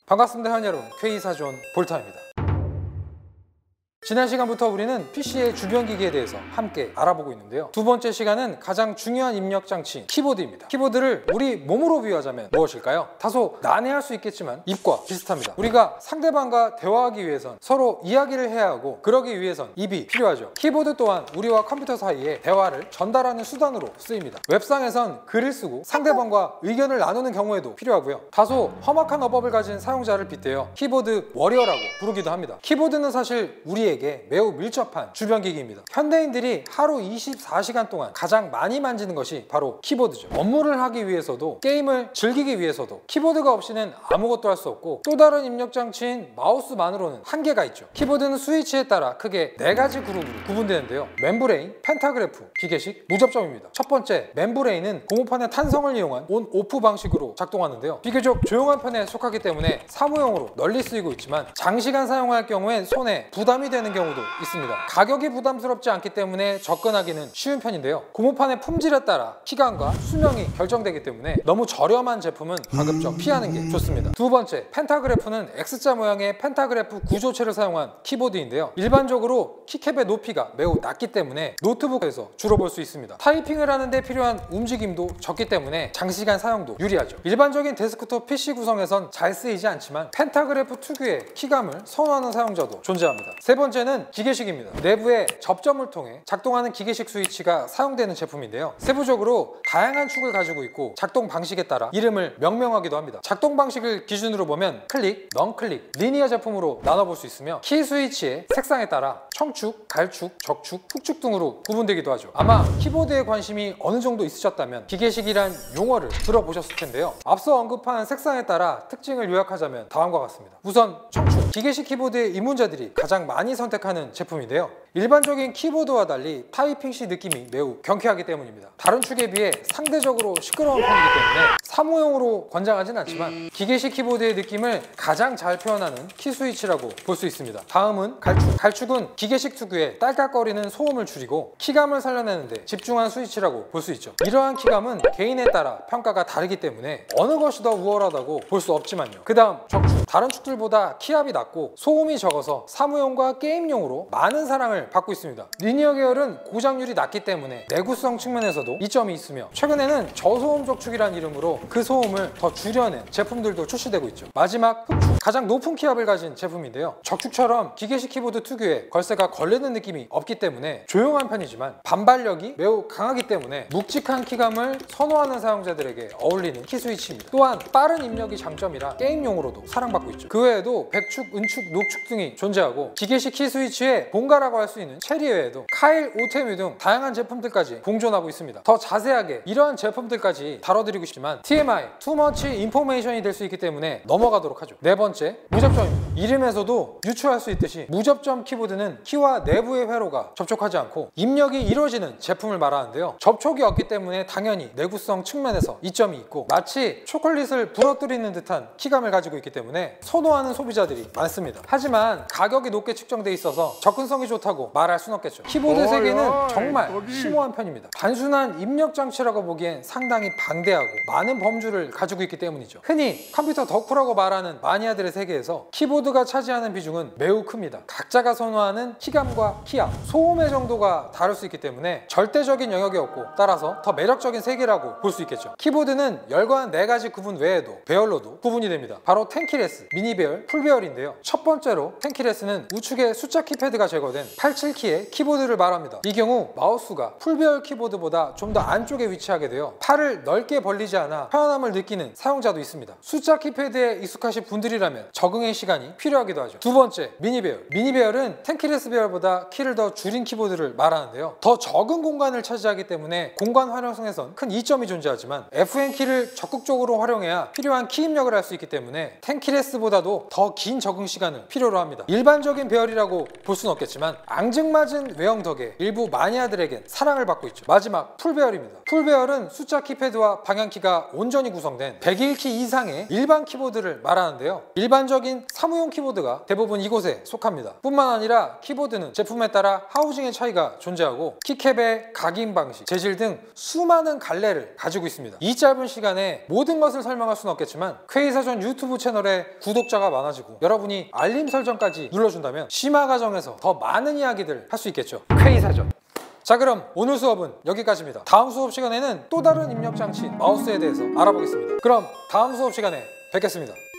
반갑습니다 현 여러분, K사전 볼타입니다. 지난 시간부터 우리는 PC의 주변 기기에 대해서 함께 알아보고 있는데요. 두 번째 시간은 가장 중요한 입력 장치인 키보드입니다. 키보드를 우리 몸으로 비유하자면 무엇일까요? 다소 난해할 수 있겠지만 입과 비슷합니다. 우리가 상대방과 대화하기 위해선 서로 이야기를 해야 하고, 그러기 위해선 입이 필요하죠. 키보드 또한 우리와 컴퓨터 사이에 대화를 전달하는 수단으로 쓰입니다. 웹상에선 글을 쓰고 상대방과 의견을 나누는 경우에도 필요하고요. 다소 험악한 어법을 가진 사용자를 빗대어 키보드 워리어라고 부르기도 합니다. 키보드는 사실 우리에게 매우 밀접한 주변 기기입니다. 현대인들이 하루 24시간 동안 가장 많이 만지는 것이 바로 키보드죠. 업무를 하기 위해서도 게임을 즐기기 위해서도 키보드가 없이는 아무것도 할 수 없고, 또 다른 입력 장치인 마우스만으로는 한계가 있죠. 키보드는 스위치에 따라 크게 4가지 그룹으로 구분되는데요. 멤브레인, 펜타그래프, 기계식, 무접점입니다. 첫 번째 멤브레인은 고무판의 탄성을 이용한 온 오프 방식으로 작동하는데요. 비교적 조용한 편에 속하기 때문에 사무용으로 널리 쓰이고 있지만, 장시간 사용할 경우엔 손에 부담이 되는 경우도 있습니다. 가격이 부담스럽지 않기 때문에 접근하기는 쉬운 편인데요. 고무판의 품질에 따라 키감과 수명이 결정되기 때문에 너무 저렴한 제품은 가급적 피하는 게 좋습니다. 두 번째, 펜타그래프는 X자 모양의 펜타그래프 구조체를 사용한 키보드인데요. 일반적으로 키캡의 높이가 매우 낮기 때문에 노트북에서 주로 볼 수 있습니다. 타이핑을 하는데 필요한 움직임도 적기 때문에 장시간 사용도 유리하죠. 일반적인 데스크톱 PC 구성에선 잘 쓰이지 않지만 펜타그래프 특유의 키감을 선호하는 사용자도 존재합니다. 세 번째는 기계식입니다. 내부에 접점을 통해 작동하는 기계식 스위치가 사용되는 제품인데요. 세부적으로 다양한 축을 가지고 있고, 작동 방식에 따라 이름을 명명하기도 합니다. 작동 방식을 기준으로 보면 클릭, 넌클릭, 리니어 제품으로 나눠볼 수 있으며, 키 스위치의 색상에 따라 청축, 갈축, 적축, 훅축 등으로 구분되기도 하죠. 아마 키보드에 관심이 어느 정도 있으셨다면 기계식이란 용어를 들어보셨을 텐데요. 앞서 언급한 색상에 따라 특징을 요약하자면 다음과 같습니다. 우선 청축, 기계식 키보드의 입문자들이 가장 많이 선택하는 제품인데요. 일반적인 키보드와 달리 타이핑 시 느낌이 매우 경쾌하기 때문입니다. 다른 축에 비해 상대적으로 시끄러운 편이기 때문에 사무용으로 권장하진 않지만, 기계식 키보드의 느낌을 가장 잘 표현하는 키 스위치라고 볼 수 있습니다. 다음은 갈축. 갈축은 기계식 특유의 딸깍거리는 소음을 줄이고 키감을 살려내는데 집중한 스위치라고 볼 수 있죠. 이러한 키감은 개인에 따라 평가가 다르기 때문에 어느 것이 더 우월하다고 볼 수 없지만요. 그 다음 적축. 다른 축들보다 키압이 낮고 소음이 적어서 사무용과 게임용으로 많은 사랑을 받고 있습니다. 리니어 계열은 고장률이 낮기 때문에 내구성 측면에서도 이점이 있으며, 최근에는 저소음 적축이라는 이름으로 그 소음을 더 줄여낸 제품들도 출시되고 있죠. 마지막 흡축. 가장 높은 키압을 가진 제품인데요. 적축처럼 기계식 키보드 특유의 걸쇠가 걸리는 느낌이 없기 때문에 조용한 편이지만 반발력이 매우 강하기 때문에 묵직한 키감을 선호하는 사용자들에게 어울리는 키 스위치입니다. 또한 빠른 입력이 장점이라 게임용으로도 사랑받고 있죠. 그 외에도 백축, 은축, 녹축 등이 존재하고, 기계식 키 스위치의 본가라고 할 수 있는 체리 외에도 카일, 오테뮤 등 다양한 제품들까지 공존하고 있습니다. 더 자세하게 이러한 제품들까지 다뤄드리고 싶지만 TMI, too much information이 될 수 있기 때문에 넘어가도록 하죠. 네 번째, 무접점입니다. 이름에서도 유추할 수 있듯이 무접점 키보드는 키와 내부의 회로가 접촉하지 않고 입력이 이루어지는 제품을 말하는데요. 접촉이 없기 때문에 당연히 내구성 측면에서 이점이 있고, 마치 초콜릿을 부러뜨리는 듯한 키감을 가지고 있기 때문에 선호하는 소비자들이 많습니다. 하지만 가격이 높게 측정돼 있어서 접근성이 좋다고 말할 순 없겠죠. 키보드 세계는 정말 심오한 편입니다. 단순한 입력 장치라고 보기엔 상당히 방대하고 많은 범주를 가지고 있기 때문이죠. 흔히 컴퓨터 덕후라고 말하는 마니아들의 세계에서 키보드가 차지하는 비중은 매우 큽니다. 각자가 선호하는 키감과 키압, 소음의 정도가 다를 수 있기 때문에 절대적인 영역이 없고, 따라서 더 매력적인 세계라고 볼 수 있겠죠. 키보드는 열거한 4가지 구분 외에도 배열로도 구분이 됩니다. 바로 텐키레스, 미니배열, 풀배열인데요. 첫 번째로 텐키레스는 우측에 숫자 키패드가 제거된 87키의 키보드를 말합니다. 이 경우 마우스가 풀배열 키보드보다 좀 더 안쪽에 위치하게 되어 팔을 넓게 벌리지 않아 편안함을 느끼는 사용자도 있습니다. 숫자 키패드에 익숙하신 분들이라면 적응의 시간이 필요하기도 하죠. 두 번째, 미니배열. 미니배열은 텐키레스 배열보다 키를 더 줄인 키보드를 말하는데요. 더 적은 공간을 차지하기 때문에 공간 활용성에선 큰 이점이 존재하지만, FN 키를 적극적으로 활용해야 필요한 키 입력을 할 수 있기 때문에 텐키레스보다도 더 긴 적응 시간을 필요로 합니다. 일반적인 배열이라고 볼 수는 없겠지만 앙증맞은 외형 덕에 일부 마니아들에겐 사랑을 받고 있죠. 마지막, 풀배열입니다. 풀배열은 숫자 키패드와 방향키가 온전히 구성된 101키 이상의 일반 키보드를 말하는데요. 일반적인 사무용 상용 키보드가 대부분 이곳에 속합니다. 뿐만 아니라 키보드는 제품에 따라 하우징의 차이가 존재하고 키캡의 각인 방식, 재질 등 수많은 갈래를 가지고 있습니다. 이 짧은 시간에 모든 것을 설명할 수는 없겠지만 K사전 유튜브 채널에 구독자가 많아지고 여러분이 알림 설정까지 눌러준다면 심화 과정에서 더 많은 이야기들 할 수 있겠죠. K사전. 자, 그럼 오늘 수업은 여기까지입니다. 다음 수업 시간에는 또 다른 입력 장치인 마우스에 대해서 알아보겠습니다. 그럼 다음 수업 시간에 뵙겠습니다.